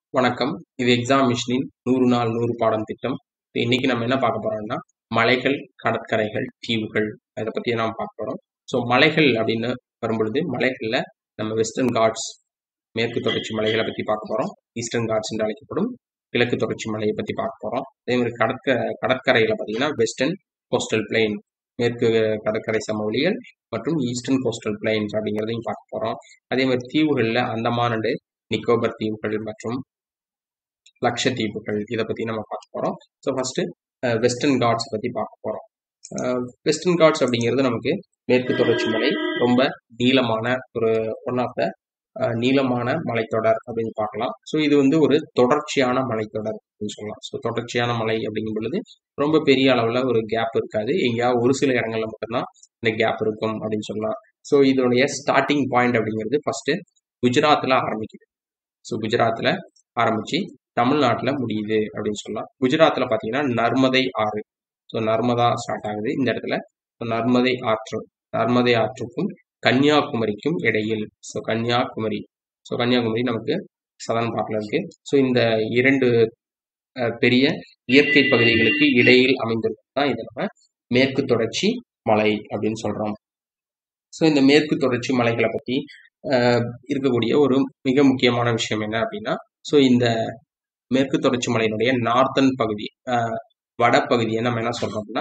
வணக்கம். இது எக்ஸாமினேஷனின் 100 நாள் 100 பாடம் திட்டம். இன்னைக்கு நம்ம என்ன பார்க்க போறோம்னா, மலைகள், கடற்கரைகள், தீவுகள் அதை பத்தி நாம் பார்க்க போறோம். ஸோ மலைகள் அப்படின்னு வரும்பொழுது, மலைகள்ல நம்ம வெஸ்டர்ன் காட்ஸ் மேற்கு தொடர்ச்சி மலைகளை பத்தி பார்க்க போறோம். ஈஸ்டர்ன் காட்ஸ் என்று அழைக்கப்படும் கிழக்கு தொடர்ச்சி மலையை பத்தி பார்க்க போறோம். அதே மாதிரி கடற்கரையில பார்த்தீங்கன்னா வெஸ்டர்ன் கோஸ்டல் பிளெயின் மேற்கு கடற்கரை சமவெளிகள் மற்றும் ஈஸ்டர்ன் கோஸ்டல் பிளெயின்ஸ் அப்படிங்கிறதையும் பார்க்க போறோம். அதே மாதிரி தீவுகளில் அந்தமான் அண்டு நிக்கோபர் தீவுகள் மற்றும் லட்சத்தீவுகள் இதை பத்தி நம்ம பார்க்க போறோம். ஸோ ஃபர்ஸ்ட் வெஸ்டர்ன் காட்ஸ் பத்தி பார்க்க போறோம். வெஸ்டர்ன் காட்ஸ் அப்படிங்கிறது நமக்கு மேற்கு தொடர்ச்சி மலை ரொம்ப நீளமான ஒரு ஒன் ஆஃப் த நீளமான மலைத்தொடர் அப்படின்னு பார்க்கலாம். ஸோ இது வந்து ஒரு தொடர்ச்சியான மலைத்தொடர் அப்படின்னு சொல்லலாம். ஸோ தொடர்ச்சியான மலை அப்படிங்கும் பொழுது ரொம்ப பெரிய அளவுல ஒரு கேப் இருக்காது. எங்கேயாவது ஒரு சில இடங்கள்ல மட்டும்தான் இந்த கேப் இருக்கும் அப்படின்னு சொல்லலாம். ஸோ இதனுடைய ஸ்டார்டிங் பாயிண்ட் அப்படிங்கிறது ஃபர்ஸ்ட் குஜராத்ல ஆரம்பிக்குது. ஸோ குஜராத்ல ஆரம்பிச்சு தமிழ்நாட்டில் முடியுது அப்படின்னு சொல்லலாம். குஜராத்தில் பார்த்தீங்கன்னா நர்மதை ஆறு, ஸோ நர்மதா ஸ்டார்ட் ஆகுது இந்த இடத்துல. நர்மதை ஆற்றுக்கும் கன்னியாகுமரிக்கும் இடையில், ஸோ கன்னியாகுமரி நமக்கு சதன் பார்ட்ல இருக்கு. ஸோ இந்த இரண்டு பெரிய இயற்கை பகுதிகளுக்கு இடையில் அமைந்திருக்கும் தான் இதை நம்ம மேற்கு தொடர்ச்சி மலை அப்படின்னு சொல்றோம். ஸோ இந்த மேற்கு தொடர்ச்சி மலைகளை பற்றி இருக்கக்கூடிய ஒரு மிக முக்கியமான விஷயம் என்ன அப்படின்னா, ஸோ இந்த மேற்கு தொடர்ச்சி மலையினுடைய நார்த்தன் பகுதி வடப்பகுதியை நம்ம என்ன சொல்றோம் அப்படின்னா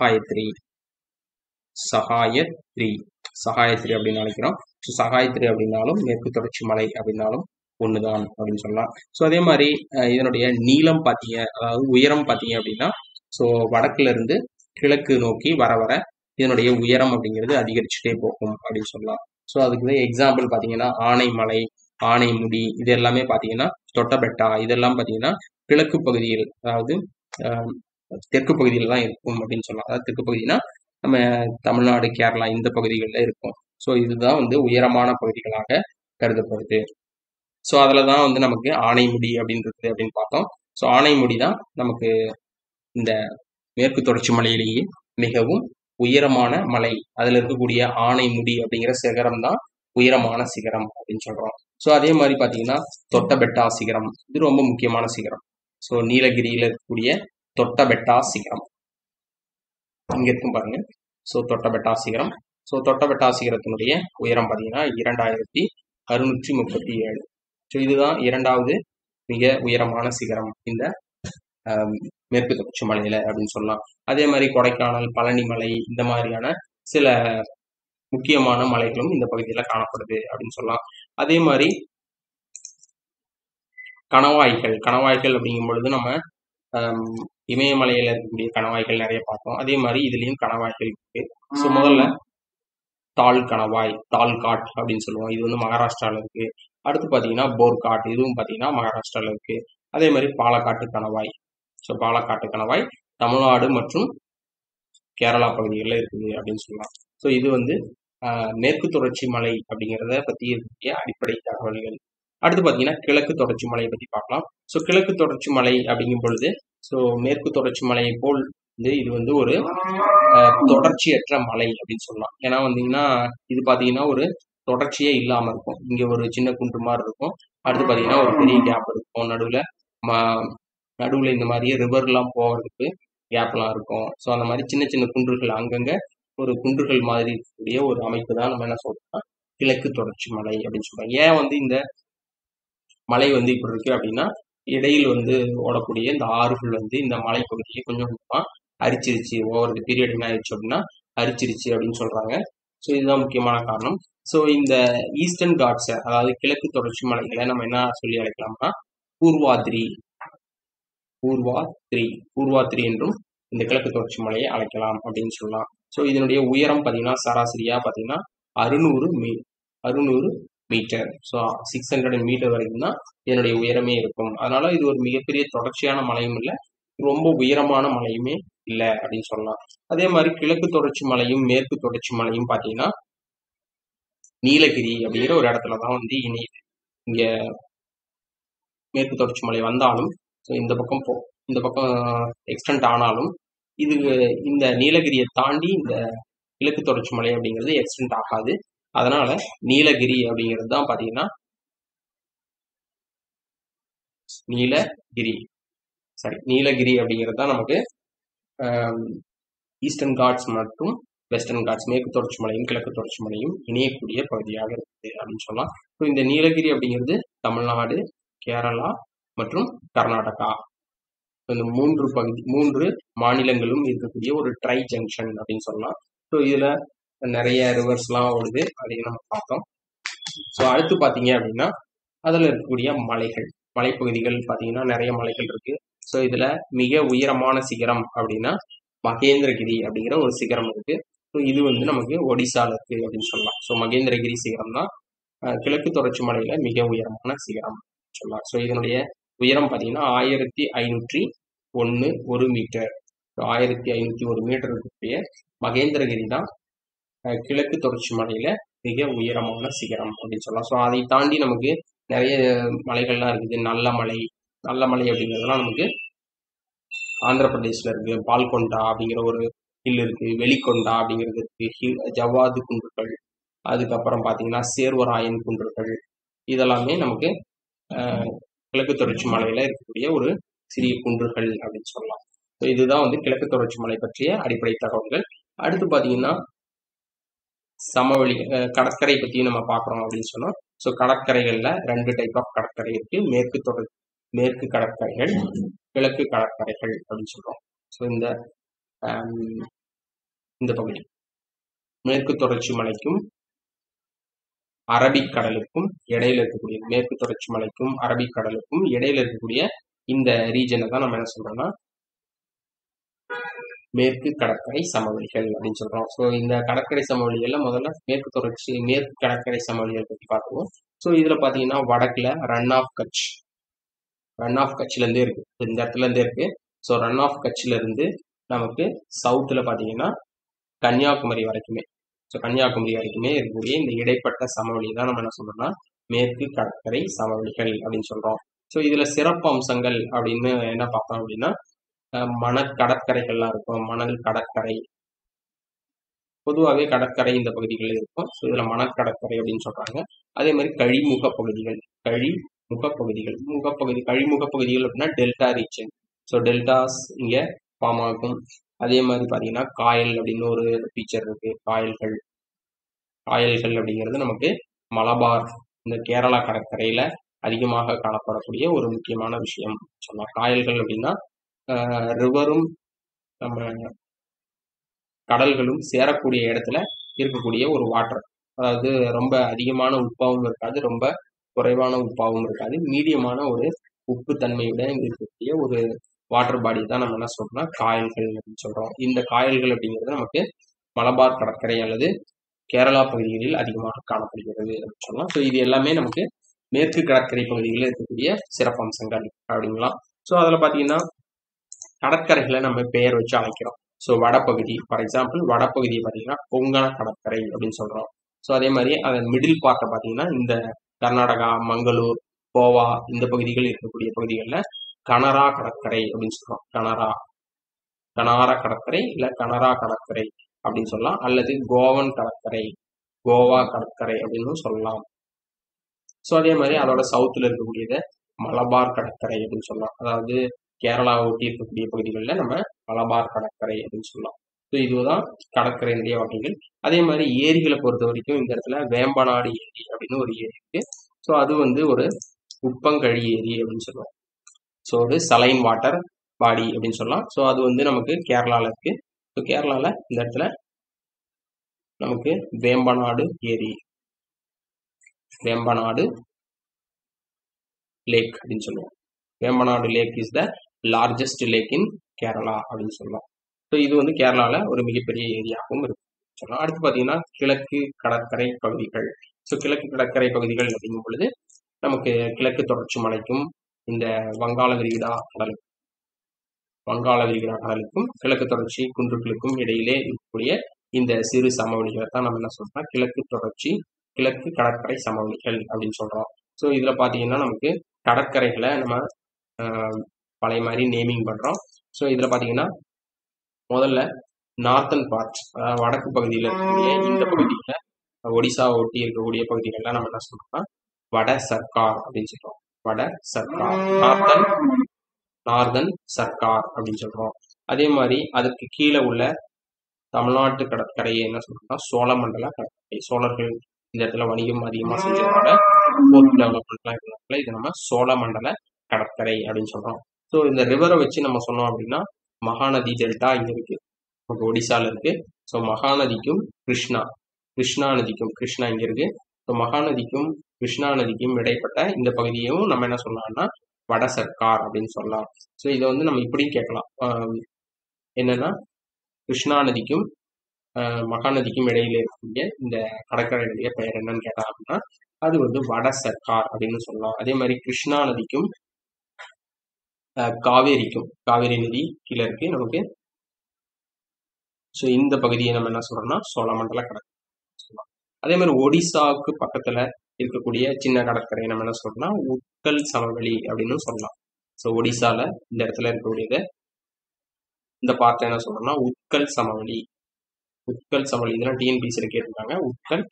சகாயத்ரி அப்படின்னு நினைக்கிறோம். ஸோ சகாயத்ரி அப்படின்னாலும் மேற்கு தொடர்ச்சி மலை அப்படின்னாலும் ஒண்ணுதான் அப்படின்னு சொல்லலாம். ஸோ அதே மாதிரி இதனுடைய நீளம் பார்த்தீங்க, அதாவது உயரம் பார்த்தீங்க அப்படின்னா, ஸோ வடக்குல இருந்து கிழக்கு நோக்கி வர வர இதனுடைய உயரம் அப்படிங்கிறது அதிகரிச்சுட்டே போகும் அப்படின்னு சொல்லலாம். ஸோ அதுக்கு எக்ஸாம்பிள் பார்த்தீங்கன்னா ஆனைமலை, ஆனைமுடி இது எல்லாமே பார்த்தீங்கன்னா தொட்டபெட்டா இதெல்லாம் பார்த்தீங்கன்னா கிழக்கு பகுதியில், அதாவது தெற்கு பகுதியில் தான் இருக்கும் அப்படின்னு சொல்லலாம். அதாவது தெற்கு பகுதினா நம்ம தமிழ்நாடு, கேரளா இந்த பகுதிகளில் இருக்கும். ஸோ இதுதான் வந்து உயரமான பகுதிகளாக கருதப்படுது. ஸோ அதில் தான் வந்து நமக்கு ஆனைமுடி அப்படின்றது அப்படின்னு பார்த்தோம். ஸோ ஆனைமுடி தான் நமக்கு இந்த மேற்கு தொடர்ச்சி மலையிலேயே மிகவும் உயரமான மலை. அதில் இருக்கக்கூடிய ஆனைமுடி அப்படிங்கிற சிகரம் தான் உயரமான சிகரம் அப்படின்னு சொல்றோம். ஸோ அதே மாதிரி பார்த்தீங்கன்னா தொட்டபெட்டா சிகரம், இது ரொம்ப முக்கியமான சிகரம். ஸோ நீலகிரியில இருக்கக்கூடிய தொட்டபெட்டா சிகரம் இங்க இருக்கும் பாருங்க. ஸோ தொட்டபெட்டா சிகரம், ஸோ தொட்டபெட்டா சிகரத்தினுடைய உயரம் பார்த்தீங்கன்னா 2637. ஸோ இதுதான் இரண்டாவது மிக உயரமான சிகரம் இந்த மேற்கு தொடர்ச்சி மலையில அப்படின்னு சொல்லலாம். அதே மாதிரி கொடைக்கானல், பழனி மலை இந்த மாதிரியான சில முக்கியமான மலைகளும் இந்த பகுதியில் காணப்படுது அப்படின்னு சொல்லலாம். அதே மாதிரி கணவாய்கள் அப்படிங்கும் பொழுது நம்ம இமயமலையில இருக்கக்கூடிய கணவாய்கள் நிறைய பார்த்தோம். அதே மாதிரி இதுலயும் கணவாய்கள் இருக்கு. ஸோ முதல்ல தால்காட் அப்படின்னு சொல்லுவோம். இது வந்து மகாராஷ்டிரால இருக்கு. அடுத்து பார்த்தீங்கன்னா போர்காட், இதுவும் பார்த்தீங்கன்னா மகாராஷ்டிரால இருக்கு. அதே மாதிரி பாலக்காட்டு கணவாய், ஸோ பாலக்காட்டு கணவாய் தமிழ்நாடு மற்றும் கேரளா பகுதிகளில் இருக்குது அப்படின்னு சொல்லலாம். ஸோ இது வந்து மேற்கு தொடர்ச்சி மலை அப்படிங்கிறத பற்றி இருக்கக்கூடிய அடிப்படை தகவல்கள். அடுத்து பார்த்தீங்கன்னா கிழக்கு தொடர்ச்சி மலையை பற்றி பார்க்கலாம். ஸோ கிழக்கு தொடர்ச்சி மலை அப்படிங்கும் பொழுது, ஸோ மேற்கு தொடர்ச்சி மலையை போல் வந்து இது வந்து ஒரு தொடர்ச்சியற்ற மலை அப்படின்னு சொல்லலாம். ஏன்னா வந்தீங்கன்னா இது பார்த்தீங்கன்னா ஒரு தொடர்ச்சியே இல்லாம இருக்கும். இங்க ஒரு சின்ன குன்று மாதிரி இருக்கும், அடுத்து பார்த்தீங்கன்னா ஒரு பெரிய கேப் இருக்கும், நடுவில் இந்த மாதிரி ரிவர்லாம் போகிறதுக்கு கேப்லாம் இருக்கும். ஸோ அந்த மாதிரி சின்ன சின்ன குன்றுகள் அங்கங்க ஒரு குன்றுகள் மாதிரி இருக்கக்கூடிய ஒரு அமைப்பு தான் நம்ம என்ன சொல்றோம்னா கிழக்கு தொடர்ச்சி மலை அப்படின்னு சொல்றோம். ஏன் வந்து இந்த மலை வந்து இப்படி இருக்கு அப்படின்னா, இடையில் வந்து ஓடக்கூடிய இந்த ஆறுகள் வந்து இந்த மலைப்பகுதியை கொஞ்சம் கொஞ்சமா அரிச்சிருச்சு, ஒவ்வொரு பீரியட் என்ன ஆயிடுச்சு அப்படின்னா அரிச்சிருச்சு அப்படின்னு சொல்றாங்க. ஸோ இதுதான் முக்கியமான காரணம். ஸோ இந்த ஈஸ்டர்ன் காட்ஸை, அதாவது கிழக்கு தொடர்ச்சி மலைகளை நம்ம என்ன சொல்லி அழைக்கலாம்னா பூர்வாத்ரி என்றும் இந்த கிழக்கு தொடர்ச்சி மலையை அழைக்கலாம் அப்படின்னு சொல்லலாம். ஸோ இதனுடைய உயரம் பார்த்தீங்கன்னா சராசரியா பார்த்தீங்கன்னா 600 மீட்டர், ஸோ 600 மீட்டர் வரைக்கும் தான் இதனுடைய உயரமே இருக்கும். அதனால இது ஒரு மிகப்பெரிய தொடர்ச்சியான மலையும் இல்லை, ரொம்ப உயரமான மலையுமே இல்லை அப்படின்னு சொல்லலாம். அதே மாதிரி கிழக்கு தொடர்ச்சி மலையும் மேற்கு தொடர்ச்சி மலையும் பார்த்தீங்கன்னா நீலகிரி அப்படிங்கிற ஒரு இடத்துல தான் வந்து இணையுது. இங்க மேற்கு தொடர்ச்சி மலை வந்தாலும், ஸோ இந்த பக்கம் எக்ஸ்டெண்ட் ஆனாலும் இது இந்த நீலகிரியை தாண்டி இந்த கிழக்கு தொடர்ச்சி மலை அப்படிங்கிறது எக்ஸ்டெண்ட் ஆகாது. அதனால நீலகிரி அப்படிங்கிறது தான் பார்த்தீங்கன்னா நீலகிரி நீலகிரி அப்படிங்கிறது தான் நமக்கு ஈஸ்டர்ன் காட்ஸ் மற்றும் வெஸ்டர்ன் காட்ஸ், மேற்கு தொடர்ச்சி மலையும் கிழக்கு தொடர்ச்சி மலையும் இணையக்கூடிய பகுதியாக இருக்குது அப்படின்னு சொல்லலாம். ஸோ இந்த நீலகிரி அப்படிங்கிறது தமிழ்நாடு, கேரளா மற்றும் கர்நாடகா இந்த மூன்று மாநிலங்களும் இருக்கக்கூடிய ஒரு ட்ரை ஜங்ஷன் அப்படின்னு சொல்லலாம். ஸோ இதுல நிறைய ரிவர்ஸ்லாம் ஓடுது, அதையும் நம்ம பார்த்தோம். ஸோ அடுத்து பார்த்தீங்க அப்படின்னா அதில் இருக்கக்கூடிய மலைப்பகுதிகள் பார்த்தீங்கன்னா நிறைய மலைகள் இருக்கு. ஸோ இதுல மிக உயரமான சிகரம் அப்படின்னா மகேந்திரகிரி அப்படிங்கிற ஒரு சிகரம் இருக்கு. ஸோ இது வந்து நமக்கு ஒடிசால இருக்கு அப்படின்னு சொல்லலாம். ஸோ மகேந்திரகிரி சிகரம் தான் கிழக்கு தொடர்ச்சி மலையில மிக உயரமான சிகரம் சொல்லலாம். ஸோ இதனுடைய உயரம் பார்த்தீங்கன்னா 1501 மீட்டர். 1501 மீட்டர் இருக்கக்கூடிய மகேந்திரகிரி தான் கிழக்கு தொடர்ச்சி மலையில மிக உயரமான சிகரம் அப்படின்னு சொல்லலாம். ஸோ அதை தாண்டி நமக்கு நிறைய மலைகள்லாம் இருக்குது. நல்ல மலை அப்படிங்கிறதுலாம் நமக்கு ஆந்திர பிரதேஷ்ல இருக்கு. பால்கொண்டா அப்படிங்கிற ஒரு ஹில் இருக்கு, வெளிக்கொண்டா அப்படிங்கிறது இருக்கு, ஜவ்வாது குன்றுகள், அதுக்கப்புறம் பார்த்தீங்கன்னா சேர்வராயன் குன்றுகள், இதெல்லாமே நமக்கு கிழக்கு தொடர்ச்சி மலையில இருக்கக்கூடிய ஒரு சிறிய குன்றுகள் அப்படின்னு சொல்லலாம். ஸோ இதுதான் வந்து கிழக்கு தொடர்ச்சி மலை பற்றிய அடிப்படை தகவல்கள். அடுத்து பார்த்தீங்கன்னா சமவெளி கடற்கரை பற்றியும் நம்ம பார்க்குறோம் அப்படின்னு சொன்னோம். ஸோ கடற்கரைகளில் 2 டைப் ஆஃப் கடற்கரை இருக்கு. மேற்கு கடற்கரைகள், கிழக்கு கடற்கரைகள் அப்படின்னு சொல்றோம். ஸோ இந்த பகுதி மேற்கு தொடர்ச்சி மலைக்கும் அரபிக்கடலுக்கும் இடையில இருக்கக்கூடிய, மேற்கு தொடர்ச்சி மலைக்கும் அரபிக்கடலுக்கும் இடையில இருக்கக்கூடிய இந்த ரீஜனை தான் நம்ம என்ன சொல்றோம்னா மேற்கு கடற்கரை சமவெளிகள் அப்படின்னு சொல்றோம். ஸோ இந்த கடற்கரை சமவெளிகள்ல முதல்ல மேற்கு கடற்கரை சமவெளிகள் பற்றி பார்க்குவோம். ஸோ இதுல பாத்தீங்கன்னா வடக்குல ரன் ஆஃப் கட்ச்ல இருந்தே இருக்கு, இந்த இடத்துல இருந்தே இருக்கு. ஸோ ரன் ஆஃப் கட்ச்ல இருந்து நமக்கு சவுத்துல பாத்தீங்கன்னா கன்னியாகுமரி வரைக்குமே, ஸோ கன்னியாகுமரி வரைக்குமே இருக்கக்கூடிய இந்த இடைப்பட்ட சமவெளி தான் நம்ம என்ன சொல்றோம்னா மேற்கு கடற்கரை சமவெளிகள் அப்படின்னு சொல்றோம். ஸோ இதுல சிறப்பு அம்சங்கள் அப்படின்னு என்ன பார்த்தோம் அப்படின்னா கடற்கரைகள்லாம் இருக்கும். மணல் கடற்கரை, பொதுவாகவே கடற்கரை இந்த பகுதிகளில் இருக்கும். ஸோ இதுல மணற்கடற்கரை அப்படின்னு சொல்றாங்க. அதே மாதிரி கழிமுக பகுதிகள் அப்படின்னா டெல்டா ரீஜன். ஸோ டெல்டாஸ் இங்க ஃபார்ம் ஆகும். அதே மாதிரி பாத்தீங்கன்னா காயல் அப்படின்னு ஒரு ஃபீச்சர் இருக்கு. காயல்கள் அப்படிங்கிறது நமக்கு மலபார், இந்த கேரளா கடற்கரையில அதிகமாக காணப்படக்கூடிய ஒரு முக்கியமான விஷயம் சொல்லலாம். காயல்கள் அப்படின்னா ரிவரும் நம்ம கடல்களும் சேரக்கூடிய இடத்துல இருக்கக்கூடிய ஒரு வாட்டர், அதாவது ரொம்ப அதிகமான உப்பாவும் இருக்காது, ரொம்ப குறைவான உப்பாவும் இருக்காது, மீடியமான ஒரு உப்பு தன்மையுடன் இருக்கக்கூடிய ஒரு வாட்டர் பாடி தான் நம்ம என்ன சொல்றோம்னா காயல்கள் அப்படின்னு சொல்றோம். இந்த காயல்கள் அப்படிங்கிறது நமக்கு மலபார் கடற்கரை அல்லது கேரளா பகுதிகளில் அதிகமாக காணப்படுகிறது அப்படின்னு சொல்லலாம். ஸோ இது எல்லாமே நமக்கு மேற்கு கடற்கரை பகுதிகளில் இருக்கக்கூடிய சிறப்பம்சங்கள் அப்படிங்கலாம். ஸோ அதில் பார்த்தீங்கன்னா கடற்கரைகளை நம்ம பெயர் வச்சு அழைக்கிறோம். ஸோ வடப்பகுதி, ஃபார் எக்ஸாம்பிள் வடப்பகுதியை பார்த்தீங்கன்னா கொங்கண கடற்கரை அப்படின்னு சொல்றோம். ஸோ அதே மாதிரி அதன் மிடில் பார்ட்டை பார்த்தீங்கன்னா இந்த கர்நாடகா, மங்களூர், கோவா இந்த பகுதிகள் இருக்கக்கூடிய பகுதிகளில் கனரா கடற்கரை அப்படின்னு சொல்றோம். கனாரா கடற்கரை இல்ல கனரா கடற்கரை அப்படின்னு சொல்லலாம், அல்லது கோவன் கடற்கரை, கோவா கடற்கரை அப்படின்னு சொல்லலாம். ஸோ அதே மாதிரி அதோட சவுத்துல இருக்கக்கூடியது மலபார் கடற்கரை அப்படின்னு சொல்லலாம். அதாவது கேரளாவை ஒட்டி இருக்கக்கூடிய பகுதிகளில் நம்ம மலபார் கடற்கரை அப்படின்னு சொல்லலாம். ஸோ இதுதான் கடற்கரையினுடைய வகைகள். அதே மாதிரி ஏரிகளை பொறுத்த வரைக்கும் இந்த இடத்துல வேம்பநாடு ஏரி அப்படின்னு ஒரு ஏரி இருக்கு. ஸோ அது வந்து ஒரு உப்பங்கழி ஏரி அப்படின்னு சொல்லுவோம். ஸோ ஒரு சலைன் வாட்டர் பாடி அப்படின்னு சொல்லலாம். ஸோ அது வந்து நமக்கு கேரளால இருக்கு. ஸோ கேரளால இந்த இடத்துல நமக்கு வேம்பநாடு ஏரி, வேம்பநாடு லேக் அப்படின்னு சொல்லுவோம். Vembanad lake is the largest lake in Kerala அப்படின்னு சொல்லலாம். ஸோ இது வந்து கேரளால ஒரு மிகப்பெரிய ஏரியாவும் இருக்கு சொல்லலாம். அடுத்து பார்த்தீங்கன்னா கிழக்கு கடற்கரை பகுதிகள். ஸோ கிழக்கு கடற்கரை பகுதிகள் அப்படிங்கும் பொழுது நமக்கு கிழக்கு தொடர்ச்சி மலைக்கும் இந்த வங்காள விரிகுடா கடலுக்கும் கிழக்கு தொடர்ச்சி குன்றுகளுக்கும் இடையிலே இருக்கக்கூடிய இந்த சிறு சமவெளிகளை தான் நம்ம என்ன சொல்றோம்னா கிழக்கு கடற்கரை சமவெளிகள் அப்படின்னு சொல்றோம். ஸோ இதுல பாத்தீங்கன்னா நமக்கு கடற்கரைகளை நம்ம பழைய மாதிரி நேமிங் பண்றோம். ஸோ இதுல பாத்தீங்கன்னா முதல்ல நார்த்தன் பார்ட், வடக்கு பகுதியில் இருக்கக்கூடிய இந்த பகுதியில ஒடிசா ஒட்டி இருக்கக்கூடிய பகுதிகள்லாம் நம்ம என்ன சொல்றோம்னா வட சர்க்கார் அப்படின்னு சொல்றோம். வட சர்க்கார், நார்தன் சர்க்கார் அப்படின்னு சொல்றோம். அதே மாதிரி அதுக்கு கீழே உள்ள தமிழ்நாட்டு கடற்கரையை என்ன சொல்றோம்னா சோழமண்டல கடற்கரை. சோழர்கள் இந்த இடத்துல வணிகம் அதிகமா செஞ்சதோட போர்ட் டெவலப்மெண்ட்லாம் இருக்கிறதுனால இது நம்ம சோழமண்டல கடற்கரை அப்படின்னு சொல்றோம். ஸோ இந்த ரிவரை வச்சு நம்ம சொன்னோம் அப்படின்னா மகாநதி டெல்டா இங்க இருக்கு, நமக்கு ஒடிசால இருக்கு. ஸோ மகாநதிக்கும் கிருஷ்ணா நதிக்கும், கிருஷ்ணா இங்க இருக்கு. ஸோ மகாநதிக்கும் கிருஷ்ணா நதிக்கும் இடைப்பட்ட இந்த பகுதியும் நம்ம என்ன சொல்லலாம்னா வட சர்க்கார் அப்படின்னு சொல்லலாம். ஸோ இதை வந்து நம்ம இப்படியும் கேட்கலாம், என்னன்னா கிருஷ்ணா நதிக்கும் மகாநதிக்கும் இடையில இருக்கக்கூடிய இந்த கடற்கரையுடைய பெயர் என்னன்னு கேட்டா அப்படின்னா அது வந்து வட சர்க்கார் அப்படின்னு சொல்லலாம். அதே மாதிரி கிருஷ்ணா நதிக்கும் காவேரி நதி கீழே இருக்கு நமக்கு. ஸோ இந்த பகுதியை நம்ம என்ன சொல்றோம்னா சோழமண்டல கடற்கரை சொல்லலாம். அதே மாதிரி ஒடிசாவுக்கு பக்கத்துல இருக்கக்கூடிய சின்ன கடற்கரை நம்ம என்ன சொல்றோம்னா உட்கல் சமவெளி அப்படின்னு சொல்லலாம். ஸோ ஒடிசால இந்த இடத்துல இருக்கக்கூடியது இந்த பார்ட் என்ன சொல்றோம்னா உட்கல் சமவெளி. இதெல்லாம் டிஎன்பிசியில கேட்டிருக்காங்க. உட்கல்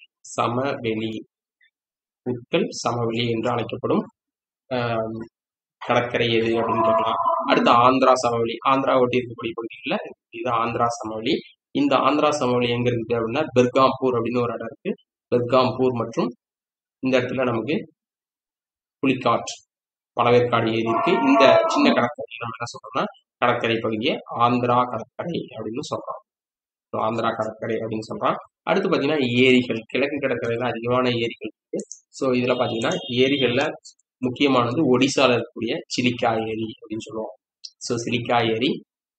சமவெளி என்று அழைக்கப்படும் கடற்கரை எது அப்படின்னு கேட்கலாம். அடுத்து ஆந்திரா சமவெளி, ஆந்திரா ஒட்டி இருக்கக்கூடிய பகுதிகளில் இது ஆந்திரா சமவெளி. இந்த ஆந்திரா சமவெளி எங்க இருக்குது அப்படின்னா பெர்காம்பூர் அப்படின்னு ஒரு இடம் இருக்கு. பெர்காம்பூர் மற்றும் இந்த இடத்துல நமக்கு புலிக்காட், பழவேற்காடு ஏரி இருக்கு. இந்த சின்ன கடற்கரை நம்ம என்ன சொல்றோம்னா கடற்கரை பகுதியை ஆந்திரா கடற்கரை அப்படின்னு சொல்றோம். ஆந்திரா கடற்கரை அப்படின்னு சொல்றான். அடுத்து பாத்தீங்கன்னா ஏரிகள், கிழக்கு கடற்கரையில அதிகமான ஏரிகள் இருக்கு. ஸோ இதுல பாத்தீங்கன்னா ஏரிகள்ல முக்கியமானது ஒடிசால இருக்கக்கூடிய சிலிக்கா ஏரி அப்படின்னு சொல்லுவோம். ஸோ சிலிக்கா ஏரி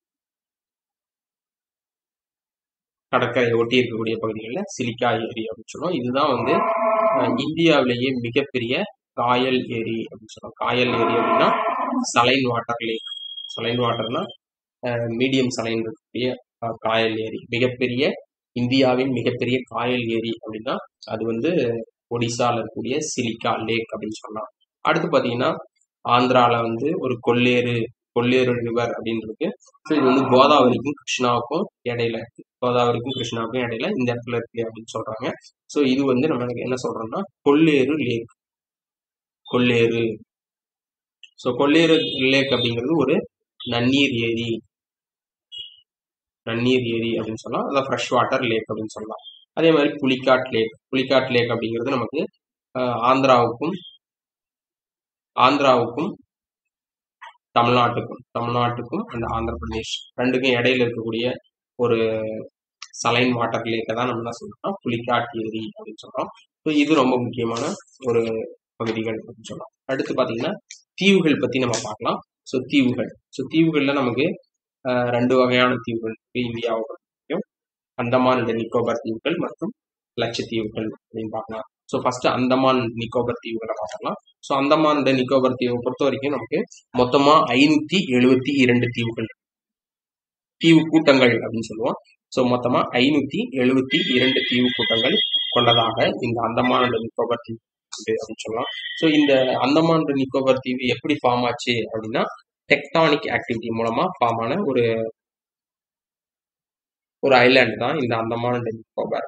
கடற்கரையை ஒட்டி இருக்கக்கூடிய பகுதிகளில் சிலிக்கா ஏரி அப்படின்னு சொல்லுவோம். இதுதான் வந்து இந்தியாவிலேயே மிகப்பெரிய காயல் ஏரி அப்படின்னு சொல்லுவோம். காயல் ஏரி அப்படின்னா சலைன் வாட்டர் லேக். சலைன் வாட்டர்னா மீடியம் சலைன் இருக்கக்கூடிய காயல் ஏரி. இந்தியாவின் மிகப்பெரிய காயல் ஏரி அப்படின்னா அது வந்து ஒடிசால இருக்கக்கூடிய சிலிக்கா லேக் அப்படின்னு சொல்லலாம். அடுத்து பாத்தீங்கன்னா ஆந்திரால வந்து ஒரு கொல்லேறு ரிவர் அப்படின்னு இருக்கு. ஸோ இது வந்து கோதாவரிக்கும் கிருஷ்ணாவுக்கும் இடையில இருக்கு. இந்த இடத்துல இருக்கு அப்படின்னு சொல்றாங்க. ஸோ இது வந்து நம்ம என்ன சொல்றோம்னா Kolleru lake. So Kolleru lake அப்படிங்கிறது ஒரு நன்னீர் ஏரி அப்படின்னு சொல்லலாம். அதான் ஃப்ரெஷ் வாட்டர் லேக் அப்படின்னு சொல்லலாம். அதே மாதிரி புலிக்காட் லேக் அப்படிங்கிறது நமக்கு ஆந்திராவுக்கும் தமிழ்நாட்டுக்கும் அந்த ஆந்திர பிரதேஷ் ரெண்டுக்கும் இடையில இருக்கக்கூடிய ஒரு சலைன் வாட்டர் லேக்கை தான் நம்ம என்ன சொல்றோம்னா புலிக்காட் ஏரி அப்படின்னு சொல்றோம். ஸோ இது ரொம்ப முக்கியமான ஒரு பகுதிகள் அப்படின்னு சொல்லலாம். அடுத்து பாத்தீங்கன்னா தீவுகள் பத்தி நம்ம பார்க்கலாம். ஸோ தீவுகள்ல நமக்கு ரெண்டு வகையான தீவுகள் இந்தியாவோட அந்தமான் அண்ட் நிக்கோபார் தீவுகள் மற்றும் லட்சத்தீவுகள் அப்படின்னு பார்க்கலாம். ஸோ ஃபர்ஸ்ட் அந்தமான் நிக்கோபார் தீவுகளை பார்க்கலாம். ஸோ அந்தமான் அண்ட் நிக்கோபார் தீவை பொறுத்த வரைக்கும் நமக்கு மொத்தமா 572 தீவு கூட்டங்கள் அப்படின்னு சொல்லுவோம். ஸோ மொத்தமா 572 தீவு கூட்டங்கள் கொண்டதாக இந்த அந்தமான் அண்ட் நிக்கோபார் தீவு அப்படின்னு சொல்லலாம். ஸோ இந்த அந்தமான் அண்ட் நிக்கோபார் தீவு எப்படி ஃபார்ம் ஆச்சு அப்படின்னா டெக்டானிக் ஆக்டிவிட்டி மூலமா ஃபார்ம் ஆன ஒரு ஐலாண்ட் தான் இந்த அந்தமான் அண்ட் நிக்கோபார்.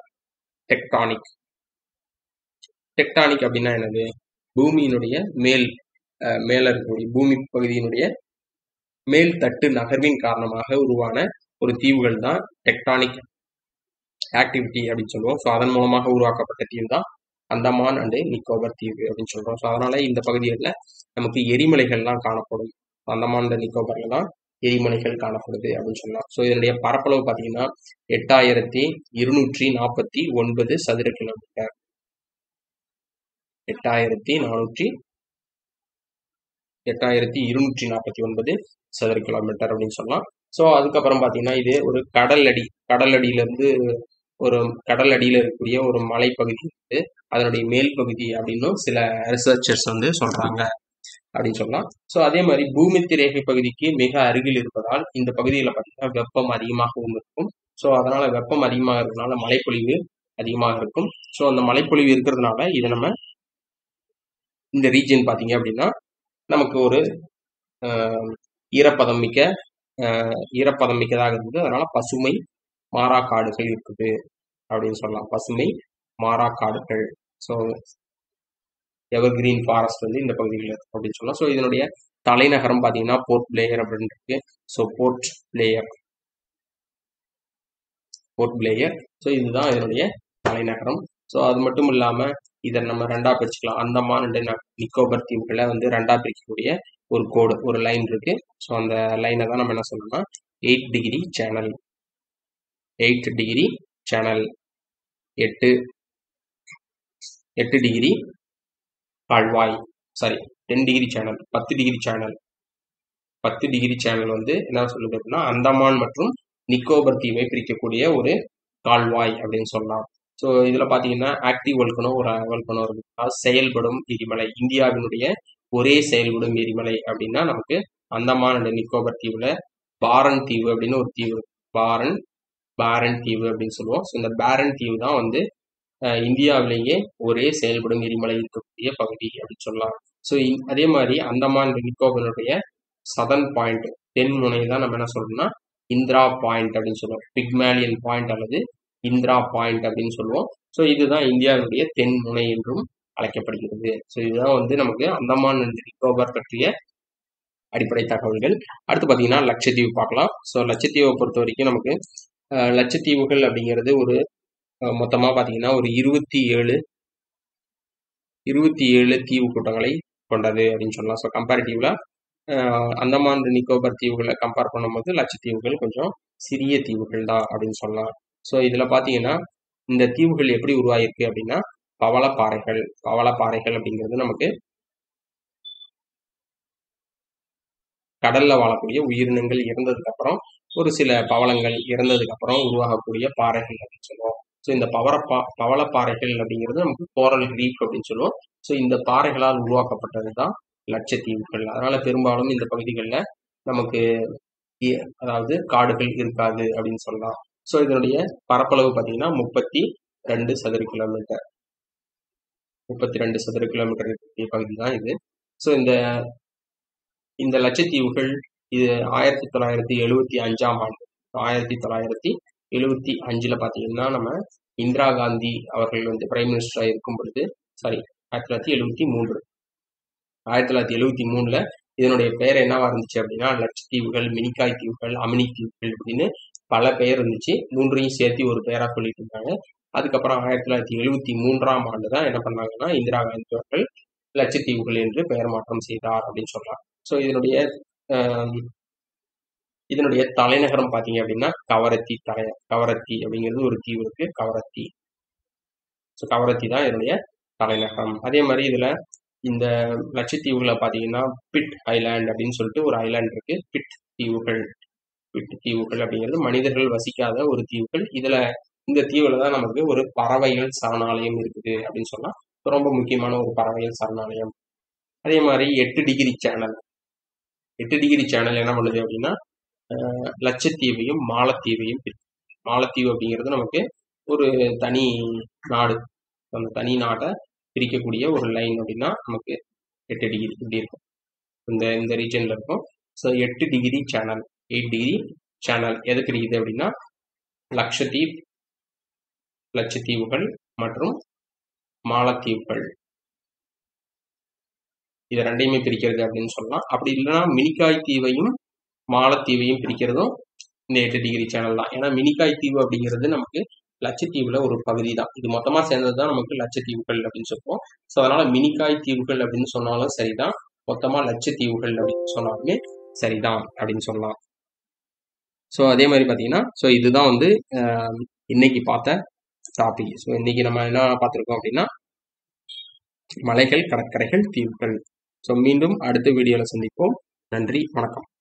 டெக்டானிக் அப்படின்னா என்னது? பூமியினுடைய மேல இருக்கக்கூடிய பூமி பகுதியினுடைய மேல் தட்டு நகர்வின் காரணமாக உருவான ஒரு தீவுகள் தான் டெக்டானிக் ஆக்டிவிட்டி அப்படின்னு சொல்லுவோம். ஸோ அதன் மூலமாக உருவாக்கப்பட்ட தீவு தான் அந்தமான் அண்ட் நிக்கோபார் தீவு அப்படின்னு சொல்றோம். ஸோ அதனால இந்த பகுதிகளில் நமக்கு எரிமலைகள்லாம் காணப்படும். அந்தமான் அண்ட் நிக்கோபார்ல தான் எரிமலைகள் காணப்படுது அப்படின்னு சொல்லலாம். ஸோ இதனுடைய பரப்பளவு பார்த்தீங்கன்னா 8249 சதுர கிலோமீட்டர். 8249 சதுர கிலோமீட்டர் அப்படின்னு சொல்லலாம். ஸோ அதுக்கப்புறம் பார்த்தீங்கன்னா இது ஒரு கடல் அடியில இருக்கக்கூடிய ஒரு மலைப்பகுதி வந்து அதனுடைய மேல் பகுதி அப்படின்னு சில ரிசர்ச்சர்ஸ் வந்து சொல்றாங்க அப்படின்னு சொல்லலாம். ஸோ அதே மாதிரி பூமத்திய ரேகை பகுதிக்கு மிக அருகில் இருப்பதால் இந்த பகுதியில் பார்த்தீங்கன்னா வெப்பம் அதிகமாகவும் இருக்கும். ஸோ அதனால வெப்பம் அதிகமாக இருக்கிறதுனால மழைப்பொழிவு அதிகமாக இருக்கும். ஸோ அந்த மழைப்பொழிவு இருக்கிறதுனால இதை நம்ம இந்த ரீஜன் பார்த்தீங்க அப்படின்னா நமக்கு ஒரு ஈரப்பதம் மிக்கதாக இருக்குது. அதனால பசுமை மாறா காடுகள் இருக்குது அப்படின்னு சொல்லலாம். பசுமை மாறா காடுகள். ஸோ எவர்கிரீன் ஃபாரஸ்ட் வந்து இந்த பகுதியில் இருக்கு அப்படின்னு சொல்லலாம். ஸோ இதனுடைய தலைநகரம் பார்த்தீங்கன்னா போர்ட் பிளேயர் அப்படின்னு இருக்கு. So board player. ஸோ இதுதான் இதனுடைய தலைநகரம். ஸோ அது மட்டும் இல்லாம இதை நம்ம ரெண்டா பிரிச்சுக்கலாம். அந்தமான் அண்ட் நிக்கோபர் தீவுகளை வந்து ரெண்டா பிரிக்கக்கூடிய ஒரு கோடு, ஒரு லைன் இருக்கு. ஸோ அந்த லைனை தான் நம்ம என்ன சொல்லணும்னா 8 degree channel, 8 degree channel, 8 degree கால்வாய், sorry 10 degree channel, 10 degree channel, 10 degree channel வந்து என்ன சொல்லுது அப்படின்னா அந்தமான் மற்றும் நிக்கோபர் தீவை பிரிக்கக்கூடிய ஒரு கால்வாய் அப்படின்னு சொல்லலாம். ஸோ இதுல பாத்தீங்கன்னா ஆக்டிவ் வல்கனோ ஒரு வல்கனோ இருக்கு, செயல்படும் எரிமலை. இந்தியாவினுடைய ஒரே செயல்படும் எரிமலை அப்படின்னா நமக்கு அந்தமான் அண்ட் நிக்கோபர் தீவுல பாரன் தீவு அப்படின்னு ஒரு தீவு இருக்கு. பாரன் தீவு அப்படின்னு சொல்லுவோம். ஸோ இந்த பாரன் தீவு தான் வந்து இந்தியாவிலேயே ஒரே செயல்படும் எரிமலை இருக்கக்கூடிய பகுதி அப்படின்னு சொல்லலாம். ஸோ அதே மாதிரி அந்தமான் நிக்கோபருடைய சதர்ன் பாயிண்ட், தென் முனையை தான் நம்ம என்ன சொல்றோம்னா இந்திரா பாயிண்ட் அப்படின்னு சொல்லுவோம். பிக்மேலியன் பாயிண்ட் அல்லது இந்திரா பாயிண்ட் அப்படின்னு சொல்லுவோம். ஸோ இதுதான் இந்தியாவுடைய தென் முனை என்றும் அழைக்கப்படுகிறது. ஸோ இதுதான் வந்து நமக்கு அந்தமான் அண்ட் நிக்கோபார் பற்றிய அடிப்படை தகவல்கள். அடுத்து பார்த்தீங்கன்னா லட்சத்தீவு பார்க்கலாம். ஸோ லட்சத்தீவை பொறுத்த வரைக்கும் நமக்கு லட்சத்தீவுகள் அப்படிங்கிறது ஒரு மொத்தமாக பார்த்தீங்கன்னா ஒரு 27 தீவு கூட்டங்களை கொண்டது அப்படின்னு சொல்லலாம். ஸோ கம்பேரிட்டிவ்ல அந்தமான் நிக்கோபார் தீவுகளை கம்பேர் பண்ணும்போது லட்சத்தீவுகள் கொஞ்சம் சிறிய தீவுகள் தான் அப்படின்னு சொல்லலாம். ஸோ இதில் பார்த்தீங்கன்னா இந்த தீவுகள் எப்படி உருவாயிருக்கு அப்படின்னா பவளப்பாறைகள் அப்படிங்கிறது நமக்கு கடல்ல வாழக்கூடிய உயிரினங்கள் இறந்ததுக்கு அப்புறம் ஒரு சில பவளங்கள் இறந்ததுக்கு அப்புறம் உருவாகக்கூடிய பாறைகள் அப்படின்னு சொல்லுவோம். ஸோ இந்த பவளப்பாறைகள் அப்படிங்கிறது நமக்கு கோரல் ரீஃப் அப்படின்னு சொல்லுவோம். ஸோ இந்த பாறைகளால் உருவாக்கப்பட்டது தான் லட்சத்தீவுகள். அதனால பெரும்பாலும் இந்த பகுதிகளில் நமக்கு அதாவது காடுகள் இருக்காது அப்படின்னு சொல்லலாம். ஸோ இதனுடைய பரப்பளவு பார்த்தீங்கன்னா 32 சதுர கிலோமீட்டர், 32 சதுர கிலோமீட்டர் இருக்கக்கூடிய பகுதி தான் இது. ஸோ இந்த லட்சத்தீவுகள் இது 1975ஆம் ஆண்டு, 1975ல் பார்த்தீங்கன்னா நம்ம இந்திரா காந்தி அவர்கள் வந்து பிரைம் மினிஸ்டராக இருக்கும் பொழுது, சாரி 1973ல் இதனுடைய பெயர் என்னவா இருந்துச்சு அப்படின்னா லட்சத்தீவுகள், மினிக்காய் தீவுகள், அமினி தீவுகள் அப்படின்னு பல பெயர் இருந்துச்சு. மூன்றையும் சேர்த்து ஒரு பெயரா சொல்லிட்டு இருந்தாங்க. அதுக்கப்புறம் 1973ஆம் ஆண்டு தான் என்ன பண்ணாங்கன்னா இந்திரா காந்தி அவர்கள் லட்சத்தீவுகள் என்று பெயர் மாற்றம் செய்தார் அப்படின்னு சொல்லலாம். ஸோ இதனுடைய தலைநகரம் பார்த்தீங்க அப்படின்னா கவரத்தி அப்படிங்கிறது ஒரு தீவு இருக்கு, கவரத்தி. ஸோ கவரத்தி தான் இதனுடைய தலைநகரம். அதே மாதிரி இதுல இந்த லட்சத்தீவுகளை பார்த்தீங்கன்னா பிட் ஐலாண்ட் அப்படின்னு சொல்லிட்டு ஒரு ஐலாண்ட் இருக்கு. பிட் தீவுகள் அப்படிங்கிறது மனிதர்கள் வசிக்காத ஒரு தீவுகள். இந்த தீவுல தான் நமக்கு ஒரு பறவைகள் சரணாலயம் இருக்குது அப்படின்னு சொன்னா ரொம்ப முக்கியமான ஒரு பறவைகள் சரணாலயம். அதே மாதிரி 8 டிகிரி சேனல் என்ன பண்ணுது அப்படின்னா லட்சத்தீவையும் மாலத்தீவையும் மாலத்தீவு அப்படிங்கிறது நமக்கு ஒரு தனி நாடு. அந்த தனி நாட்டை பிரிக்கக்கூடிய ஒரு லைன் அப்படின்னா நமக்கு 8 டிகிரி இப்படி இருக்கும், இந்த ரீஜன்ல இருக்கும். ஸோ 8 டிகிரி சேனல் எதுக்கு இருக்குது அப்படின்னா லட்சத்தீவுகள் மற்றும் மாலத்தீவுகள் இதை ரெண்டையுமே பிரிக்கிறது அப்படின்னு சொல்லலாம். அப்படி இல்லைன்னா மினிக்காய் தீவையும் மாலத்தீவையும் பிரிக்கிறதும் இந்த 8 டிகிரி சேனல் தான். ஏன்னா மினிக்காய் தீவு அப்படிங்கிறது நமக்கு லட்சத்தீவுல ஒரு பகுதி தான். இது மொத்தமா சேர்ந்தது தான் நமக்கு லட்சத்தீவுகள் அப்படின்னு சொல்லுவோம். ஸோ அதனால மினிக்காய் தீவுகள் அப்படின்னு சொன்னாலும் சரிதான், மொத்தமா லட்சத்தீவுகள் அப்படின்னு சொன்னாலுமே சரிதான் அப்படின்னு சொல்லலாம். ஸோ அதே மாதிரி பார்த்தீங்கன்னா ஸோ இதுதான் வந்து இன்னைக்கு பார்த்த டாபிக். ஸோ இன்னைக்கு நம்ம என்ன பார்த்துருக்கோம் அப்படின்னா மலைகள், கடற்கரைகள், தீவுகள். ஸோ மீண்டும் அடுத்த வீடியோவில் சந்திப்போம். நன்றி, வணக்கம்.